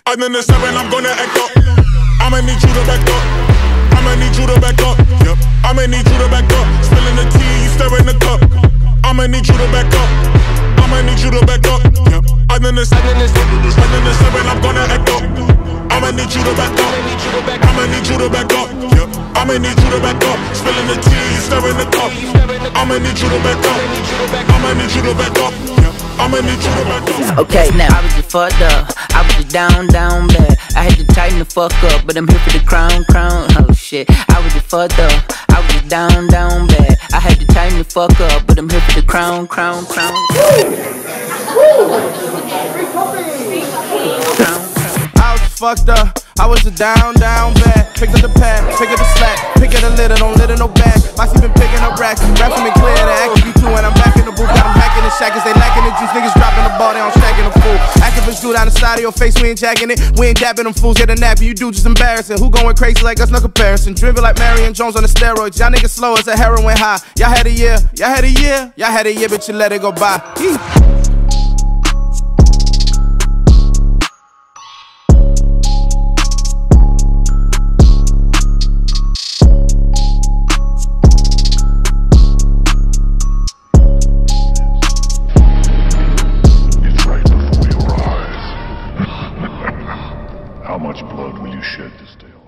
I'm in the 7, I'm gonna act up. I'ma need you to back up. I'ma need you to back up. Yep. I'ma need you to back up. Spilling the tea, you stirring the cup. I'ma need you to back up. I'ma need you to back up. Yep. I'm in the 7, I'm gonna act up. I'ma need you to back up. I'ma need you to back up. Yep. I'ma need you to back up. Spilling the tea, you stirring the cup. I'ma need you to back up. I'ma need you to back up. Yep. I'ma need you to back up. Okay, now I was just fucked up. I was just down bad. I had to tighten the fuck up, but I'm here for the crown. Oh shit, I was just fucked up. I was just down bad. I had to tighten the fuck up, but I'm here for the crown. I was fucked up, I was a down bad. Pick up the pad, pick up the slack, pick up the litter, don't litter no bag. Moxie been picking up racks, rapping and clear the acting too. And I'm back in the booth, got them hacking the shackers, they lacking the juice. Niggas dropping the ball, they on stacking the fool. Activists do down the side of your face, we ain't jacking it. We ain't dapping them fools, get a nap, you do just embarrassing. Who going crazy like us, no comparison. Driven like Marion Jones on the steroids, y'all niggas slow as a heroin high. Y'all had a year, but you let it go by. How much blood will you shed this day?